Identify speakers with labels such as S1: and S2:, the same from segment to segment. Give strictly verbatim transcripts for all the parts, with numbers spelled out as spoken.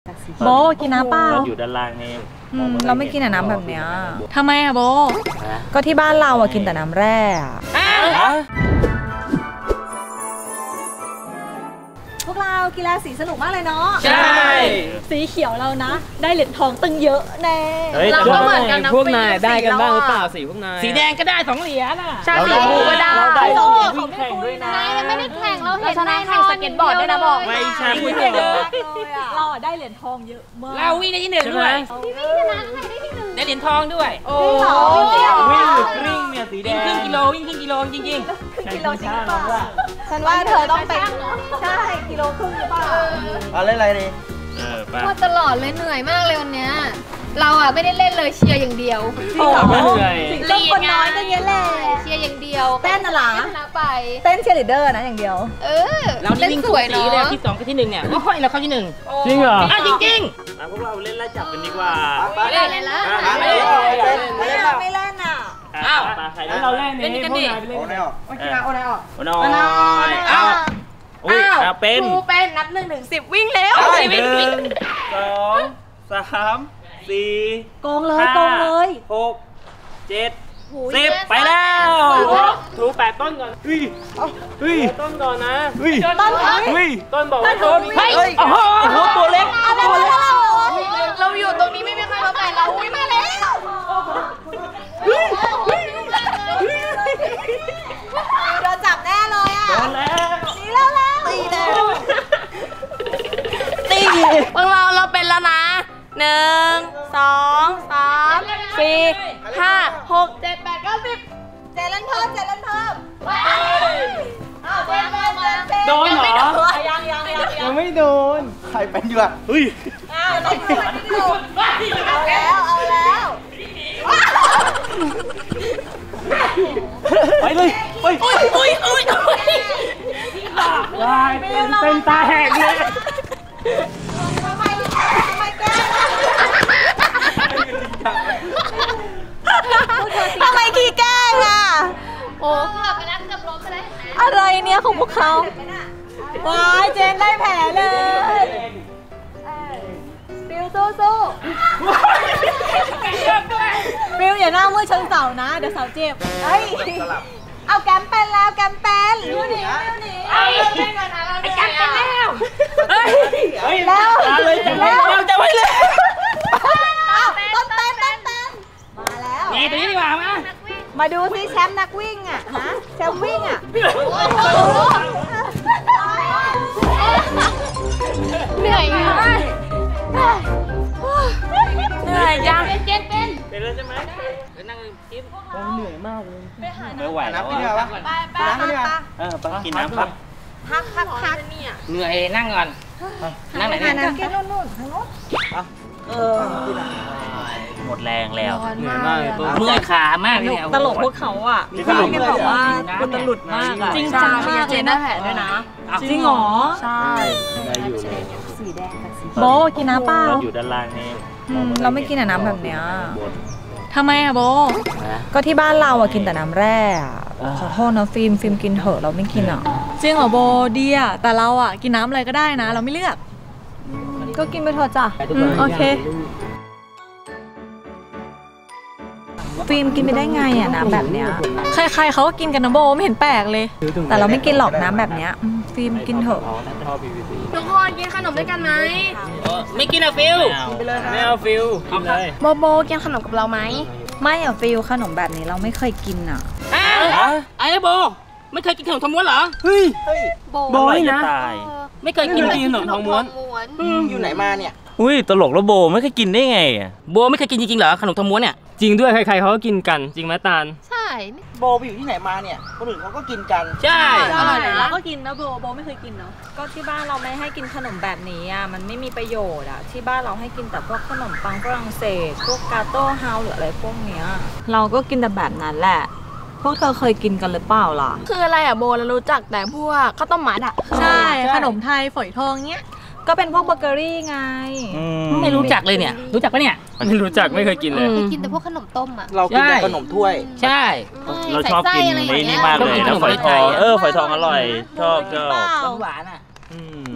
S1: โบกินน้ำเปล่า
S2: อยู่ด้านล่างนี่
S1: เราไม่กินแต่น้ำแบบเนี้ยทำไมอะโบก็ที่บ้านเราอะกินแต่น้ำแร่พวกเรากีฬาสีสนุกมากเลยเนาะใช่สีเขียวเรานะได้เหรียญทองตึงเยอะแน่
S3: เราก็เหมือนกันนะพวกนายได้กันบ้างหรือเปล่าสีพวกนายสีแดงก็ได้สองเหรียญอ่ะใช่สีชมพูก็ได้
S2: เราวิ่งแข่งด้วยนะ
S4: นายยังไม่ได้แข่งเราเห็นนายแข่งสเก็ตบอร์ดด้วยนะบอก
S2: ไม่ใช่
S1: เราได้เหรียญทองเยอะมาก
S3: เราวิ่งได้ที่หนึ่งด้วยได้เหรียญทองด้วยโอ้
S2: วิ่งหรือกริ้งเนี่ยสีแดง
S3: ครึ่งกิโลวิ่งครึ่งกิโลจริงจริง
S1: กิโลจริงป่ะฉันว่าเธอต้องไปใช่กิโลครึ่งหรือเปล่า
S2: เอาเล่นอะไรดี
S4: ว่าตลอดเลยเหนื่อยมากเลยวันเนี้ยเราอ่ะไม่ได้เล่นเลยเชียร์อย่างเดียว
S1: โอ้ไม่เหนื่อยเล่นคนน้อยก็เยอะแหละ
S4: เชียร์อย่างเดียว
S1: เต้นน่ะหรอ
S4: ไป
S1: เต้นเชียร์ลีดเดอร์นะอย่างเดียว
S4: เออ
S3: เราเล่นสวยเนาะที่สองกับที่หนึ่งเนี่ยโอ้ยเราเข้าที่หนึ่ง
S2: จริงเหรอ
S3: จริงจริง
S2: พวกเราเล่นไล่จับกันดีกว่า
S4: ไม่เล่นเลยละ
S1: ไม่เล่นไม่เล่นไม่เล่นอ่ะ
S3: อ้าว
S2: เราเล่นนี่
S3: พวกนายไปเล่น
S2: โอ้นายออก
S1: โอ้นายออกโอ้นายออก
S2: โอ้นายอ้าวอุ้ยเป็น
S4: กูเป็นนับหนึ่งถึงสิบวิ่งเร็ว
S2: หนึ่งสองสามสี่
S1: โกงเลยโกงเลย
S2: หกเจ็ดสิบไปแล้วถูแปดต้นก่อนเฮ้ยเฮ้ยต้นก่อนนะเฮ้ย
S1: ต้น
S2: เฮ้ยต้นบอกว่าต้น
S3: เฮ้ยโอ้โหตัวเล็ก
S4: เราอยู่ตรงนี้ไม่มีใครมาแตะเราอุ้ยมาแล้ว
S1: โดนจับแน่เลยอ่ะ
S2: โดนแล้ว
S1: ตีแล้วแล้วตีแล้วตี
S4: พวกเราเราเป็นแล้วนะหนึ่งสองสามสี่ห้าหกเจ็ดแปดเก้าสิบ
S1: เจริญเพิ่มเจริญเพิ่ม
S2: โดนเหรอ
S1: ยังยังยัง
S2: ยังไม่โดนใครเป็นอยู่อ่ะเฮ้ย
S1: เอาแล้วเอาแล้ว
S2: ไปเลยไป
S3: อุ้ยอุ้ยอุ้ย
S2: ลายเป็นตาแหกเลย
S1: ทำไมขี้แกล้งอ่ะ
S4: โอ้เกือบไปแล้วเกือบล้มไปแล้ว
S1: อะไรเนี่ยของพวกเขาว้ายเจนได้แผลเลยฟิวสู้สู้ฟิวอย่าหน้ามือชนเสานะเดี๋ยวเสาเจ็บเฮ้ยเอาแกมเป็นแล้วแกมเป็นฟิวหนีฟิวหนี
S4: เอาเล่นก่อนนะเราแกมเป็นแล้ว
S2: เฮ้ยแล้ว
S3: แล้วจะไว้เลย
S1: ต้นเต้นต้นเต้นมาแล้ว
S3: นี่ตัวนี้ดีกว่ามา
S1: มาดูซิแชมป์นักวิ่งอ่ะฮะแชมป์วิ่งอ่ะ
S4: เหนื่อยเหนื่อย
S3: เหนื่อยจัง
S4: เป็นเจนเป็น
S2: เป็นแล้วใช่ไหม
S3: เป็นนั่งกิน
S2: เหนื่อยมากเลยไม่ไหว
S1: แล้ว
S2: ไปไปไปเออไปกินน้ำครับ
S1: พักพักพัก
S3: เหนื่อยนั่งก่อนนั่งไหนเนี่ย
S1: นั่งกินนู่นนู่นทางโน้นเออ
S2: หมดแรงแล้ว
S3: เหนื่อยมากเลยเมื่อยขามากเลย
S1: ตลกพวกเขาอ่ะพี่กันบอกว่าคุณตลุดมากจริงจังมากเจนได้แผลด้วยนะจริงหรอใช่
S2: ได้อยู่
S1: สีแดงกับสีโบกินน้ำเปล่า
S2: อยู่ด้านล่างนี่
S1: เราไม่กินแต่น้ำแบบเนี้ยทำไมอะโบก็ที่บ้านเราอะกินแต่น้ำแร่ขอโทษนะฟิล์มฟิล์มกินเถอะเราไม่กินอะจริงเหรอโบดีอะแต่เราอะกินน้ำอะไรก็ได้นะเราไม่เลือกก็กินไปเถอะจ้ะโอเคฟิล์มกินไปได้ไงอะน้ำแบบเนี้ยใครๆเขาก็กินกันนะโบไม่เห็นแปลกเลยแต่เราไม่กินหรอกน้ำแบบเนี้ยฟิล์มกินเถอะ
S4: ทุกคนกินขนมด้วยกันไหม
S3: ไม่กินอะฟิล
S2: ไม่เอาฟิลกินเลย
S4: โบโบกินขนมกับเราไหม
S1: ไม่อะฟิลขนมแบบนี้เราไม่เคยกินอะ
S3: ไอ้โบไม่เคยกินขนมทองม้วนเหรอ
S2: เฮ้ย
S4: โบ
S2: โบยนะ
S3: ไม่เคยกิน
S2: ขนมทองม้วน
S3: อยู่ไหนมาเนี่ย
S2: อุ้ยตลกแล้วโบไม่เคยกินได้ไงอะ
S3: โบไม่เคยกินจริงๆเหรอขนมทองม้วนเนี่ยจริงด้วยใครๆเขาก็กินกันจริงไหมตาล
S4: ใช่
S3: โบไปอยู่ที่ไหนมาเนี่ยคนอื่นเขาก็กินกันใช่
S1: อร่อยนะก็กินนะโบโบไม่เคยกินเนาะก็ที่บ้านเราไม่ให้กินขนมแบบนี้อ่ะมันไม่มีประโยชน์อ่ะที่บ้านเราให้กินแต่พวกขนมปังฝรั่งเศสพวกกาโต้เฮาหรืออะไรพวกเนี้ยเราก็กินแต่แบบนั้นแหละพวกเธอเคยกินกันหรือเปล่าล่ะ
S4: คืออะไรอ่ะโบเรารู้จักแต่พวกข้าวต้มมัดอ่ะ
S1: ใช่ขนมไทยฝอยทองเนี้ยก็เป็นพวกเบเกอรี่ไง
S3: ไม่รู้จักเลยเนี่ยรู้จักปะเนี่ย
S2: ไม่รู้จักไม่เคยกินเลย
S4: เคยกินแต่พวกขนมต้มอ่ะ
S3: เรากินแต่ขนมถ้วยใช่
S2: เราชอบกินนี่มากเลยนะฝอยทองเออฝอยทองอร่อยชอบชอบ
S3: หวานอ่ะ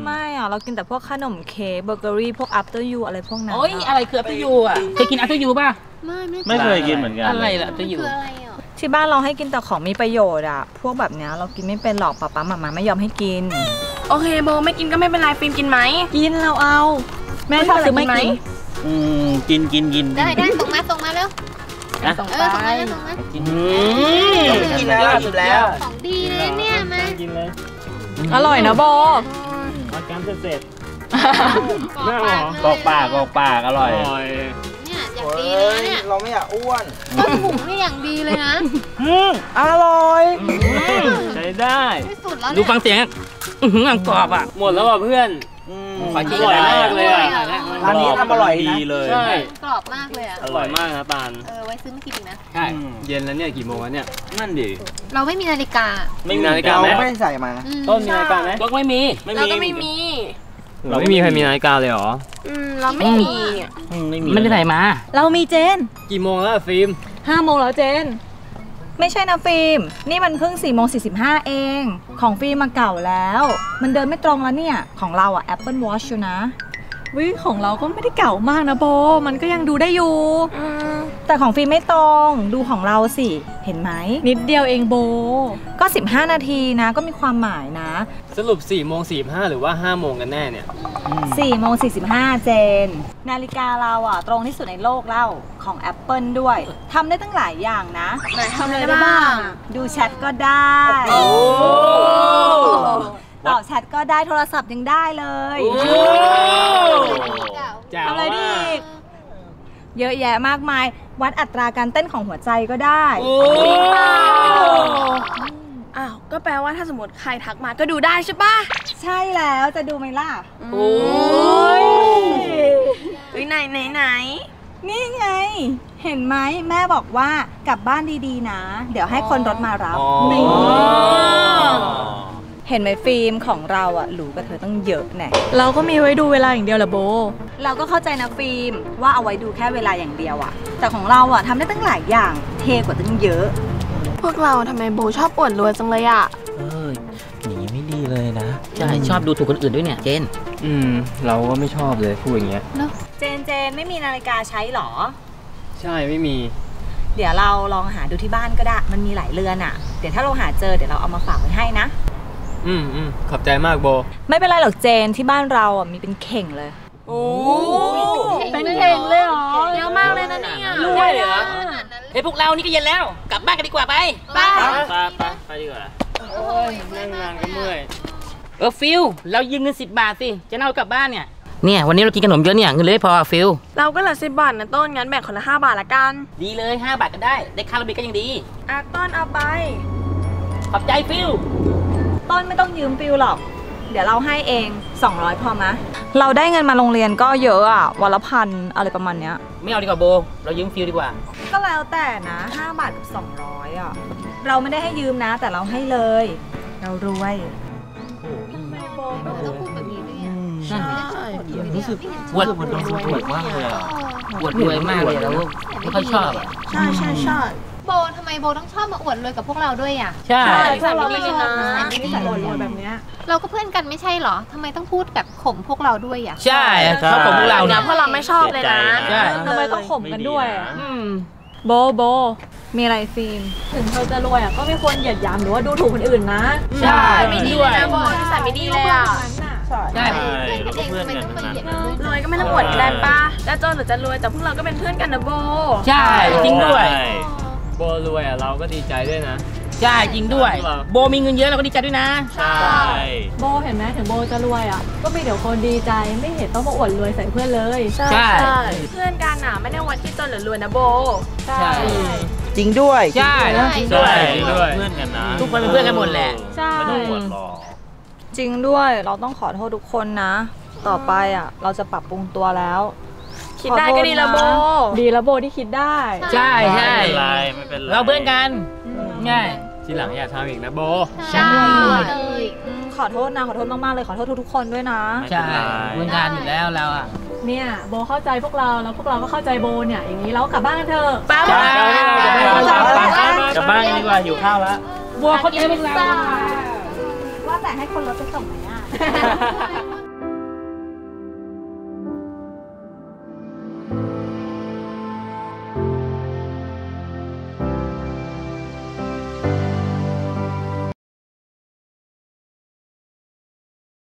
S1: ไม่อ่ะเรากินแต่พวกขนมเค้กเบเกอรี่พวก after you อะไรพวกนั้น
S3: โอ้ยอะไรคือ after you อ่ะเคยกิน after you ป่ะ
S5: ไม่ไม่
S6: ไม่เคยกินเหมือนกัน
S3: อะไรล่ะ after you
S5: คืออะไรอ่ะ
S1: ที่บ้านเราให้กินแต่ของมีประโยชน์อ่ะพวกแบบเนี้ยเรากินไม่เป็นหรอกป๊าป๊าหม่าม่าไม่ยอมให้กิน
S4: โอเคโบไม่กินก็ไม่เป็นไรฟิล์มกินไหม
S1: กินเราเอาแม่ชอบซื้อไม่กิน
S6: อืมกินกินกิน
S5: ได้ได้ส่งมาส่งมาเร็ว
S6: นะ
S5: เออส่งมาเร็วส่งมา
S6: กิน
S3: กินแล้วกินแล้ว
S5: ของดีเลยเนี่ยมา
S2: กินเลย
S1: อร่อยนะโบ
S2: เอาแกมเสร็จ
S5: กรอกปาก
S6: กอกปากกอกปากอร่อย
S2: อร่อย
S5: เนี่ยอย่างดีเลยเนี่ย
S7: เราไม่อยากอ้วน
S5: ต้นถุงนี่อย่างดีเลยนะ
S7: อร่อย
S2: ใช้ได้
S5: ที่สุดแล้ว
S3: ดู
S5: เนี่ย
S3: ฟังเสียงอื้อหืออังกรอบอ่ะ
S2: หมดแล้วว่ะเพื่อน
S3: ขอกิน
S2: อร่อยมากเลยอะ
S7: ร้านนี้ทำอร่อยนะ
S6: ดีเลย
S2: ใช่
S5: กรอบมากเลยอ่ะ
S2: อร่อยมากนะตาล
S5: เออไว้ซื้อมากินอีกนะ
S3: ใช่
S2: เย็นแล้วเนี่ยกี่โมงแล้วเนี่ย
S6: นั่นดิ
S5: เราไม่มีนาฬิกา
S2: ไม่มีนาฬิกา
S7: เรา
S2: ไหม
S7: ไม่ได้ใส่มา
S5: อืม
S2: ต้นมีนาฬิกาไหม
S3: ก็ไม่มี
S2: ไม่
S4: เรา
S2: มี
S4: ก็ไม่มี
S2: เราไม่มีใครมีนาฬิกาเลยเหรอ
S4: อืมเราไม่มี
S6: อืมไม่มี
S3: ไม่ได้ไหนมา
S1: เรามีเจน
S2: กี่โมงแล้วอะฟิล์ม
S1: ห้าโมงแล้วเจน ไม่ใช่นะฟิล์มนี่มันเพิ่งสี่โมงสี่สิบห้าเองของฟิล์มมาเก่าแล้ว มันเดินไม่ตรงแล้วเนี่ยของเราอะ Apple Watch อยู่นะวิของเราก็ไม่ได้เก่ามากนะโบมันก็ยังดูได้อยู่ แต่ของฟิล์มไม่ตรงดูของเราสิเห็นไหมนิดเดียวเองโบก็สิบห้านาทีนะก็มีความหมายนะ
S2: สรุปสี่โมงสี่สิบห้าหรือว่าห้าโมงกันแน่เนี่ย
S1: สี่โมงสี่สิบห้าเจนนาฬิกาเราอ่ะตรงที่สุดในโลกแล้วของ Apple ด้วยทำได้ตั้งหลายอย่างนะ
S4: ไหนทำอะไรได้บ้าง
S1: ดูแชทก็ได้ตอบแชทก็ได้โทรศัพท์ยังได้เลย
S2: แจ๋ว
S1: ทำอะไรดีอีกเยอะแยะมากมายวัดอัตราการเต้นของหัวใจก็ได้
S4: อ้าว ก็แปลว่าถ้าสมมติใครทักมาก็ดูได้ใช่ปะ
S1: ใช่แล้วจะดูไหมล่ะ
S3: โอ้ย
S4: เฮ้ยไหนไหนไหน
S1: นี่ไง เห็นไหมแม่บอกว่ากลับบ้านดีๆนะ เดี๋ยวให้คนรถมารับ
S2: อ๋อ
S1: นี่เห็นไหมฟิล์มของเราอะหรูกับเธอต้องเยอะแน่เราก็มีไว้ดูเวลาอย่างเดียวแหละโบเราก็เข้าใจนะฟิล์มว่าเอาไว้ดูแค่เวลาอย่างเดียวอะแต่ของเราอะทำได้ตั้งหลายอย่างเทกว่าตั้งเยอะ
S4: พวกเราทำไมโบชอบอวดรวยจังเลยอ่ะ
S6: เอ้ยหนีไม่ดีเลยนะ
S3: ใช่ชอบดูถูกคนอื่นด้วยเนี่ยเจน
S2: อืม เราก็ไม่ชอบเลยพูดอย่างเงี้ย
S1: เจนเจนไม่มีนาฬิกาใช้หรอ
S2: ใช่ไม่มี
S1: เดี๋ยวเราลองหาดูที่บ้านก็ได้มันมีหลายเรือนอะเดี๋ยวถ้าเราหาเจอเดี๋ยวเราเอามาฝากไว้ให้นะ
S2: อืมอืมขอบใจมากโบ
S1: ไม่เป็นไรหรอกเจนที่บ้านเราอ่ะมีเป็นเข่งเลย
S2: โอ้
S1: เป็นเข่งเลยเหรอ
S4: เยอะมากเลยนะเนี่ย
S3: รวยเหรอเฮ้ยพวกเรานี่ก็เย็นแล้ว กลับบ้านกันดีกว่าไป
S5: ไป
S2: ไปไปไปดีกว่า
S5: โอ้ย
S2: นั่งนานก็เมื่อย
S3: เออฟิลเรายืมเงินสิบบาทสิจะเอากลับบ้านเนี่ยเนี่ยวันนี้เรากินขนมเยอะเนี่ยเงินเลยพอฟิล
S4: เราก็เหลือสิบบาทนะต้นงั้นแบ่งคนละห้าบาทละกัน
S3: ดีเลยห้าบาทก็ได้ได้ค่าระเบียก็ยังดี
S4: อ่ะต้นเอาไป
S3: ขอบใจฟิล
S1: ต้นไม่ต้องยืมฟิลหรอก เดี๋ยวเราให้เองสองร้อยพอมะเราได้เงินมาโรงเรียนก็เยอะอ่ะวันละพันอะไรประมาณเนี้ย
S3: ไม่เอาดีกว่าโบเรายืมฟิลดีกว่า
S1: ก็แล้วแต่นะห้าบาทกับสองร้อยอ่ะเราไม่ได้ให้ยืมนะ แต่เราให้เลย เรารวย
S5: ต้องพูดแบบนี้ด้วยอ่ะ
S3: ใช่
S6: รู้สึก
S3: อวด
S6: มันดูถูกมากเลยอ่ะ
S3: อวดรวยมากเลยเราไม่ค่อยชอบอะ
S4: ใช่ใช่ใช่
S5: โบทำไมโบต้องชอบมาอวดรวยกับพวกเราด้วยอ่ะ
S3: ใช่
S4: ใส่ไม่ดีเลยนะ
S1: ไม่ใส่อวดรวยแบบเนี้ย
S5: เราก็เพื่อนกันไม่ใช่เหรอทำไมต้องพูดแบบข่มพวกเราด้วยอ่ะ
S3: ใช่ชอบของพวกเรา
S4: นะ
S3: เนี่ย
S4: เพราะเราไม่ชอบเลยนะ
S3: ใช่
S1: ทำไมต้องข่มกันด้วยอะ
S3: อืม
S1: โบโบมีอะไรฟิล์มถึงเธอจะรวยอ่ะก็ไม่ควรเหยียดหยามหรือว่าดูถูกคนอื่นนะ
S3: ใช่
S4: ไม่ดีเลยนะโบนิสัยไม่ดีเลยอ่ะ
S3: ใช่
S6: ใช่เราก็เพื่อนกันทั้งนั้น
S4: รวยก็ไม่ต้องอวดก็ได้ป้าจะจนหรือจะรวยแต่พวกเราก็เป็นเพื่อนกันนะโบ
S3: ใช่จริงด้วย
S6: ใช่
S2: โบรวยอ่ะเราก็ดีใจด้วยนะ
S3: ใช่จริงด้วย โบมีเงินเยอะเราก็ดีใจด้วยนะ
S6: ใช่
S1: โบเห็นไหมถึงโบจะรวยอ่ะก็มีเดี๋ยวคนดีใจไม่เห็นต้องมาอวดรวยใส่เพื่อนเลย
S3: ใช่
S4: เพื่อนกันอ่ะไม่ได้วันที่จนหรือรวยนะโบ
S1: ใช่
S7: จริงด้วย
S3: ใช่
S6: ใช่
S2: ด้วย
S6: เพื่อนกันนะ
S3: ทุกคนเป็นเพื่อนกันหมดแหละ
S1: ใช่
S6: ไม่ต้องอวดหรอก
S1: จริงด้วยเราต้องขอโทษทุกคนนะ ต่อไปอ่ะเราจะปรับปรุงตัวแล้ว
S4: คิดได้ก็ดีละโบ
S1: ดีแล้วโบที่คิดได้
S3: ใช่ใช่
S6: ไม่เป็นไรไม่เป็นไร
S3: เราเพื่อนกันง่าย
S2: ทีหลังอย่าทำอีกนะโบ
S5: ใช่
S1: อืมขอโทษนะขอโทษมากๆเลยขอโทษทุกๆคนด้วยนะ
S6: ไม่
S3: ใช่
S6: เป็นไร
S3: เพื่อนกันอยู่แล้วเราอ่ะ
S1: เนี่ยโบเข้าใจพวกเราแล้วพวกเราก็เข้าใจโบเนี่ยอย่างนี้เรากลับบ้านกันเถอะ
S4: ป้า
S3: ใช่
S6: กลับบ้านกันดีกว่าหิวข้าวแล้ว
S3: บัวเขาจะไม่เป็นไร
S1: ว่าแต่ให้คนรถไปส่งไหมอ่ะ